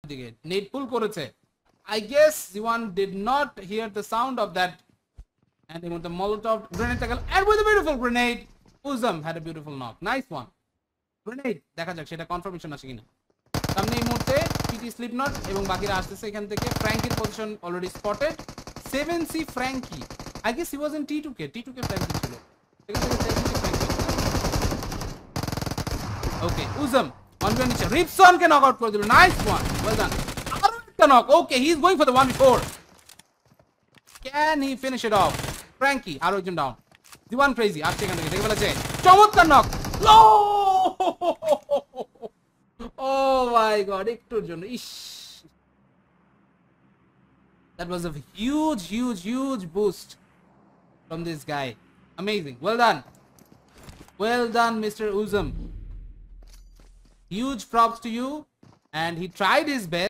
দিকে নেট পুল করেছে I guess Ziwan did not hear the sound of that and he went the Molotov grenade tackle and with a beautiful grenade Uzm had a beautiful knock nice one grenade দেখা যাক সেটা confirmation আসে কিনা সামনে এই মুহূর্তে PT স্লিপনট এবং বাকিরা আসতেছে এখান থেকে ফ্র্যাঙ্কির position already spotted 7C Frankie I guess he was in T2K Frankie ছিল এখান থেকে 7C Frankie okay Uzm on the নিচে রিপসন কে নক আউট করে দিল নাইস ওয়ান ওয়েল ডান আরো একটা knock okay he is going for the 1v4 can he finish it off Frankie আরো একজন ডাউন দিওয়ান ক্রেজি আসছে এখান থেকে দেখে ফেলেছে চমৎকার নক লো Oh my god, একটুর জন্য ইশ That was a huge boost from this guy. Amazing. Well done, Mr. Uzm. Huge props to you, and he tried his best.